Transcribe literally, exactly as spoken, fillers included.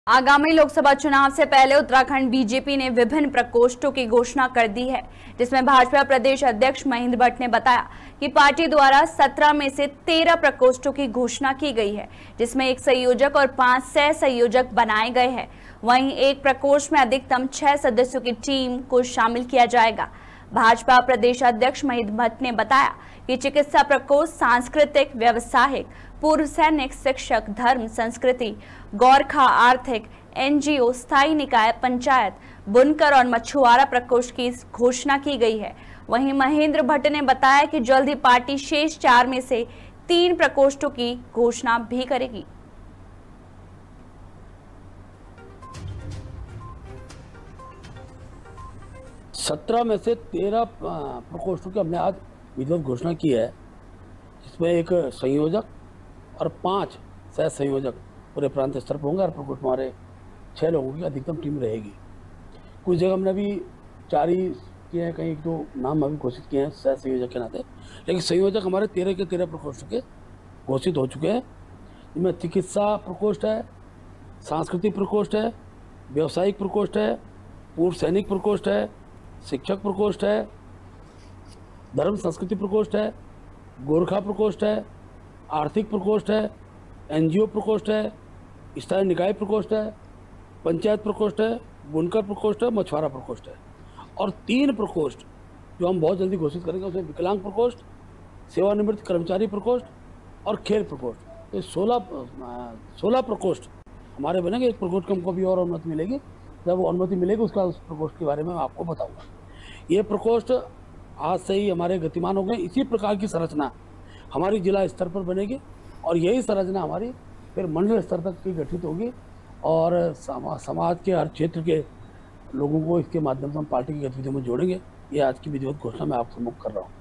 आगामी लोकसभा चुनाव से पहले उत्तराखंड बीजेपी ने विभिन्न प्रकोष्ठों की घोषणा कर दी है, जिसमें भाजपा प्रदेश अध्यक्ष महेंद्र भट्ट ने बताया कि पार्टी द्वारा सत्रह में से तेरह प्रकोष्ठों की घोषणा की गई है, जिसमें एक संयोजक और पांच सह संयोजक बनाए गए हैं। वहीं एक प्रकोष्ठ में अधिकतम छह सदस्यों की टीम को शामिल किया जाएगा। भाजपा प्रदेश अध्यक्ष महेंद्र भट्ट ने बताया कि चिकित्सा प्रकोष्ठ सांस्कृतिक, व्यवसायिक, पूर्व सैनिक, शिक्षक, धर्म, संस्कृति, गोरखा, आर्थिक, एनजीओ, स्थायी निकाय, पंचायत, बुनकर और मछुआरा प्रकोष्ठ की घोषणा की गई है। वहीं महेंद्र भट्ट ने बताया कि जल्द ही पार्टी शेष चार में से तीन प्रकोष्ठों की घोषणा भी करेगी। सत्रह में से तेरह प्रकोष्ठों की हमने आज विधिवत घोषणा की है, जिसमें एक संयोजक और पांच सह संयोजक पूरे प्रांत स्तर पर होंगे और प्रकोष्ठ हमारे छः लोगों की अधिकतम टीम रहेगी। कुछ जगह हमने अभी चार ही किए हैं, कहीं एक दो नाम अभी घोषित किए हैं सह संयोजक के नाते, लेकिन संयोजक हमारे तेरह के तेरह प्रकोष्ठ के घोषित हो चुके हैं। इनमें चिकित्सा प्रकोष्ठ है, सांस्कृतिक प्रकोष्ठ है, व्यावसायिक प्रकोष्ठ है, पूर्व सैनिक प्रकोष्ठ है, शिक्षक प्रकोष्ठ है, धर्म संस्कृति प्रकोष्ठ है, गोरखा प्रकोष्ठ है, आर्थिक प्रकोष्ठ है, एनजीओ प्रकोष्ठ है, स्थायी निकाय प्रकोष्ठ है, पंचायत प्रकोष्ठ है, बुनकर प्रकोष्ठ है, मछुआरा प्रकोष्ठ है। और तीन प्रकोष्ठ जो हम बहुत जल्दी घोषित करेंगे, उसमें विकलांग प्रकोष्ठ, सेवानिवृत्त कर्मचारी प्रकोष्ठ और खेल प्रकोष्ठ। तो सोलह सोलह प्रकोष्ठ हमारे बनेंगे। एक प्रकोष्ठ को हमको भी और अनुमति मिलेगी, जब वो अनुमति मिलेगी उसका उस प्रकोष्ठ के बारे में मैं आपको बताऊंगा। ये प्रकोष्ठ आज से ही हमारे गतिमान हो गए। इसी प्रकार की संरचना हमारी जिला स्तर पर बनेगी और यही संरचना हमारी फिर मंडल स्तर तक की गठित होगी और समा, समाज के हर क्षेत्र के लोगों को इसके माध्यम से हम पार्टी की गतिविधियों में जोड़ेंगे। ये आज की विधिवत घोषणा मैं आपसे मुक्त कर रहा हूँ।